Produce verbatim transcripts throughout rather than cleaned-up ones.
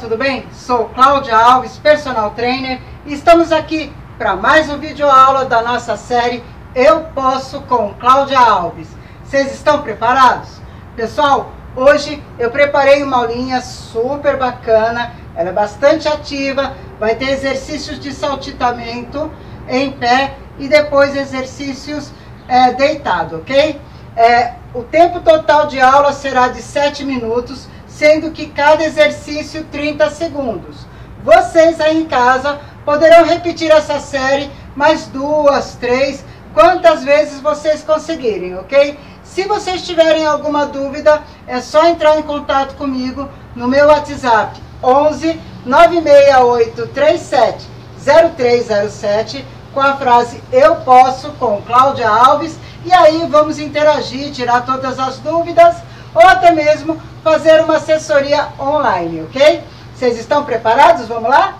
tudo bem? Sou Cláudia Alves, personal trainer, e estamos aqui para mais um vídeo aula da nossa série Eu Posso com Cláudia Alves. Vocês estão preparados? Pessoal, hoje eu preparei uma aulinha super bacana, ela é bastante ativa, vai ter exercícios de saltitamento em pé e depois exercícios é, deitado, ok? É, o tempo total de aula será de sete minutos, sendo que cada exercício trinta segundos. Vocês aí em casa poderão repetir essa série mais duas, três, quantas vezes vocês conseguirem, ok? Se vocês tiverem alguma dúvida, é só entrar em contato comigo no meu WhatsApp onze, nove seis oito, três sete, zero três zero sete com a frase Eu Posso com Cláudia Alves, e aí vamos interagir, tirar todas as dúvidas ou até mesmo fazer uma assessoria online, ok? Vocês estão preparados? Vamos lá?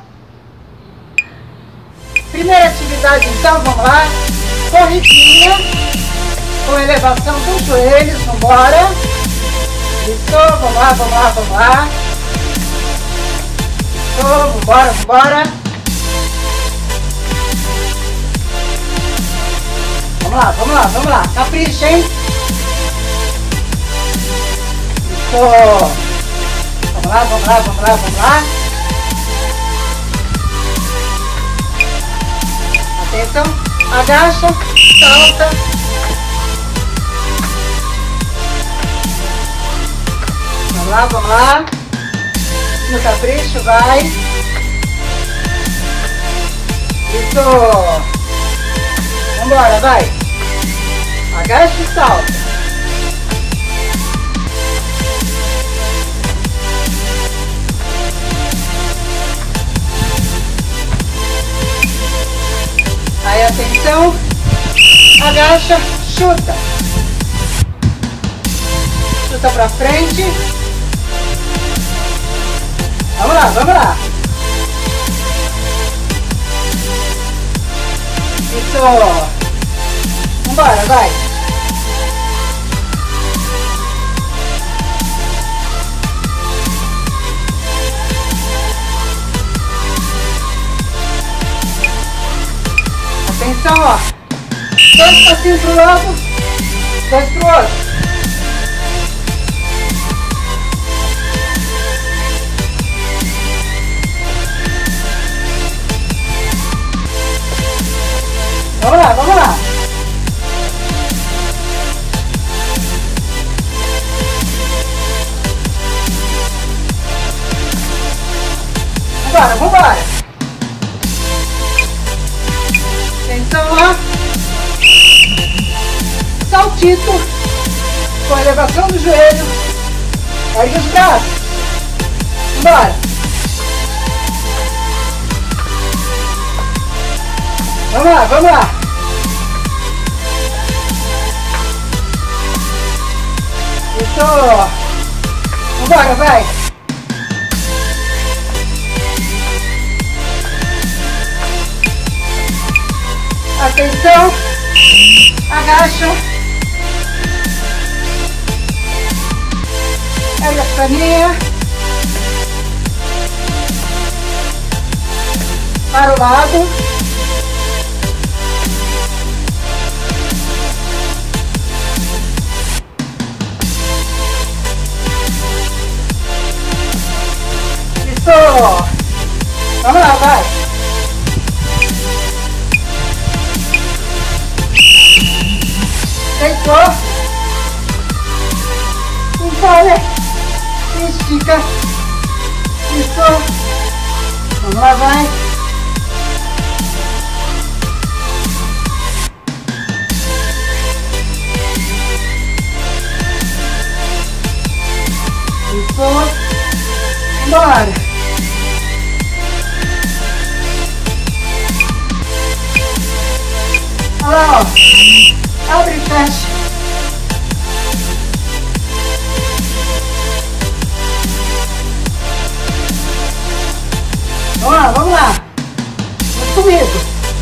Primeira atividade então, vamos lá. Corridinha com elevação dos joelhos, vamos embora. Isso, vamos lá, vamos lá, vamos lá. Isso, vamos embora, vamos embora. Vamos lá, vamos lá, vamos lá. Capricha, hein? Isso. Vamos lá, vamos lá, vamos lá, vamos lá. Atenção. Agacha, salta. Vamos lá, vamos lá. No capricho, vai. Isso. Vambora, vai. Agacha e salta. Aí, atenção. Agacha, chuta. Chuta pra frente. Vamos lá, vamos lá. Isso. Vambora, vai. Atenção, ó. Dois passinhos pro lado, dois pro outro. Vamos lá, vamos lá. Vambora, vambora. Atenção, ó. Saltito com a elevação do joelho. Ergue os braços. Vambora. Vamos lá, vamos lá. Isso. Vambora, vai. Atenção. Agacha. Ergue as perninhas. Para o lado. Isso. Vamos lá, vai. Deitou. Encolhe. Estica. Isso. Vamos lá, vai. Isso. Bora. Olha lá, ó. Abre e fecha. Vamos lá, vamos lá. Vem comigo.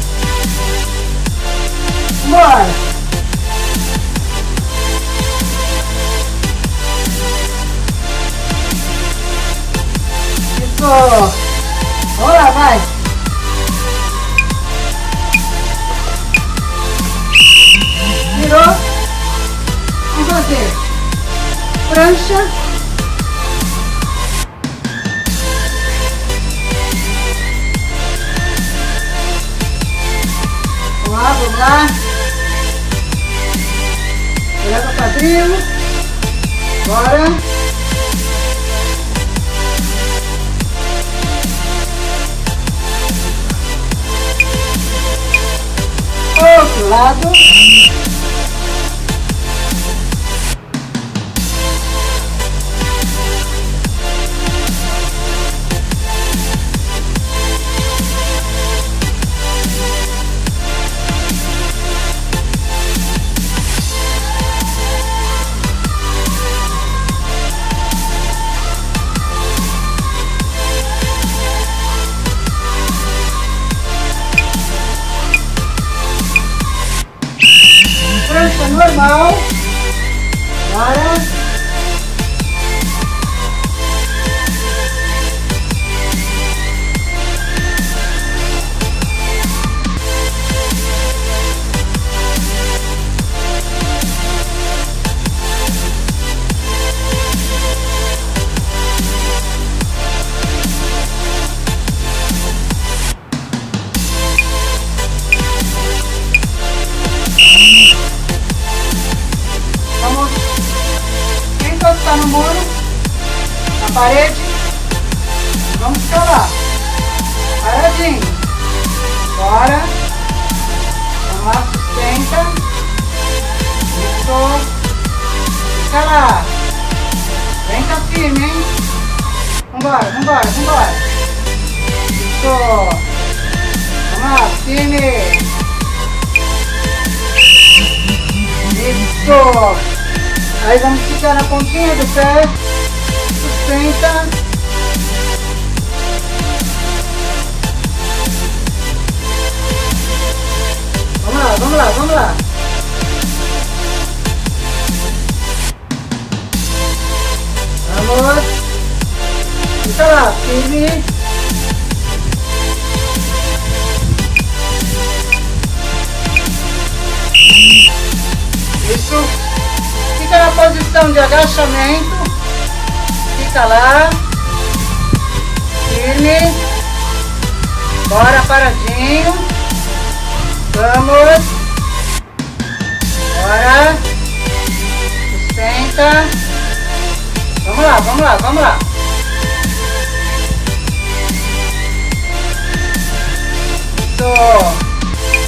Bora. Isso. Vamos lá, vai. Virou. Vamos fazer prancha. Vamos lá, vamos lá. Leva o quadril. Bora. Outro lado. Prancha normal. Bora. Encostar no muro, na parede, vamos escalar, paradinho, bora, vamos lá, sustenta, isso, escalar, vem cá firme, hein, vambora, vambora, vambora, isso, vamos lá, firme, isso. Aí vamos ficar na pontinha do pé, sustenta. Vamos lá, vamos lá, vamos lá. Vamos. Fica lá, firme. Isso. Fica na posição de agachamento, fica lá, firme, bora paradinho, vamos, bora, sustenta, vamos lá, vamos lá, vamos lá. Isso.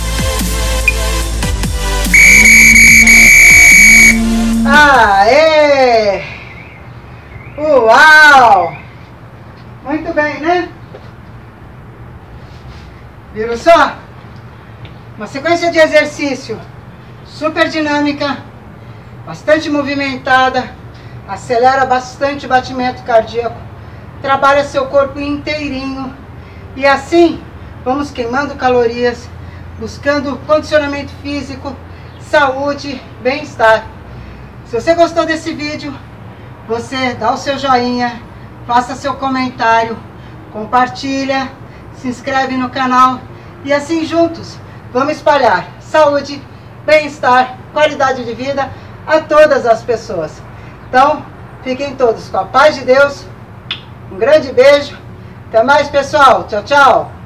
Aê! Uau! Muito bem, né? Viram só? Uma sequência de exercício super dinâmica, bastante movimentada, acelera bastante o batimento cardíaco, trabalha seu corpo inteirinho e assim vamos queimando calorias, buscando condicionamento físico, saúde, bem-estar. Se você gostou desse vídeo, você dá o seu joinha, faça seu comentário, compartilha, se inscreve no canal e assim juntos vamos espalhar saúde, bem-estar, qualidade de vida a todas as pessoas. Então, fiquem todos com a paz de Deus, um grande beijo, até mais pessoal, tchau, tchau!